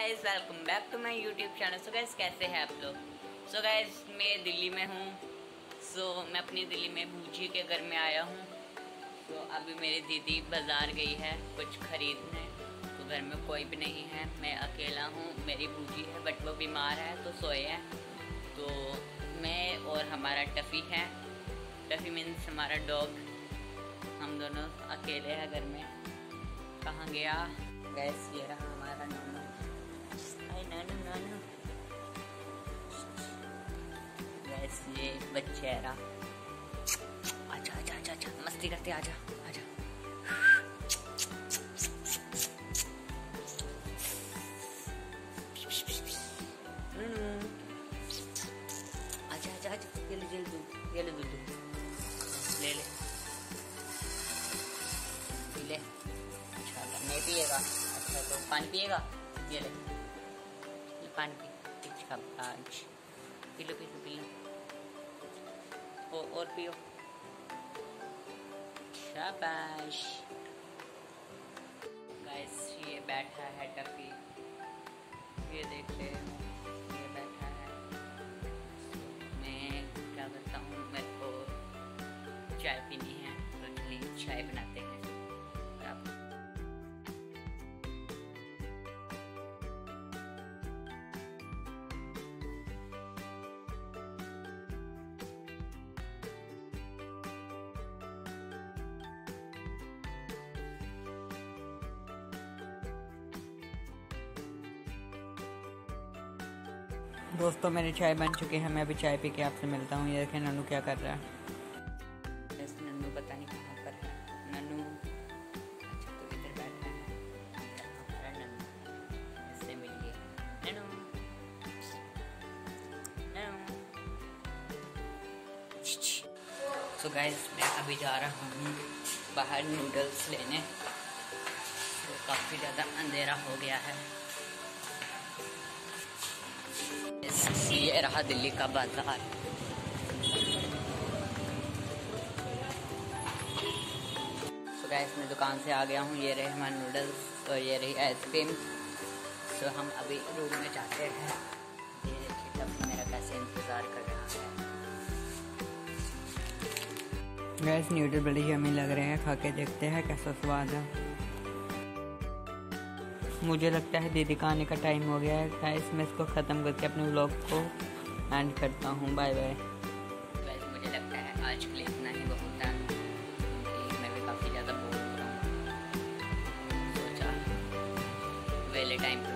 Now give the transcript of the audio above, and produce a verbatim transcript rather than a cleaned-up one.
Guys, welcome back to my YouTube channel. So guys, कैसे हैं आप लोग? सो गाइस, मैं दिल्ली में हूँ। सो so, मैं अपनी दिल्ली में बूजी के घर में आया हूँ। तो so, अभी मेरी दीदी बाज़ार गई है कुछ ख़रीदने, तो घर में कोई भी नहीं है, मैं अकेला हूँ। मेरी बूजी है बट वो बीमार है तो सोए हैं। तो मैं और हमारा टफ़ी है, टफ़ी मीन्स हमारा डॉग, हम दोनों अकेले हैं घर में। कहाँ गया? गैस ये रहा हमारा नानू। हाय नानू नानू। गैस ये बच्चे है रहा। आजा आजा आजा आजा, मस्ती करते आजा आजा। आजा आजा आजा, ये ले जल्दी, ये ले दूध, ले ले पी ले। अच्छा नहीं पिएगा? अच्छा तो पानी पिएगा? ये ले, ये पानी पी, इसका आज पी लो पी लो पी लो। ओ, और पियो, शाबाश। गाइस ये बैठा है टफ़ी, ये देख ले, ये बैठा है। मैं क्या करता हूँ, मेरे को चाय पीनी है तो चलिए चाय बनाते हैं। दोस्तों मेरी चाय बन चुकी है, मैं अभी चाय पी के आपसे मिलता हूँ। ये देखें नन्नू क्या कर रहा है। बस नन्नू पता नहीं कहाँ पर है। नन्नू अच्छा तो इधर बैठा है, हमारा नन्नू, इससे मिलिए। नन्नू नन्नू। सो गाइस, मैं अभी जा रहा हूँ बाहर नूडल्स लेने। तो काफ़ी ज़्यादा अंधेरा हो गया है। ये रहा दिल्ली का बाजार। तो गाइस मैं दुकान से आ गया हूँ। ये रहे हमारे नूडल्स और ये रही आइसक्रीम। तो हम अभी रूम में जाते हैं। ये देखिए तब मेरा कैसे इंतज़ार कर रहा है। गाइस नूडल बड़े यम्मी लग रहे हैं, खा के देखते हैं कैसा स्वाद है। मुझे लगता है दीदी का आने का टाइम हो गया है। गाइस मैं इसको ख़त्म करके अपने व्लॉग को एंड करता हूँ। Bye bye. गाइस मुझे लगता है आज के लिए इतना ही बहुत है, क्योंकि मैं भी काफ़ी ज़्यादा बोर हो रहा हूँ। सोचा वेले टाइम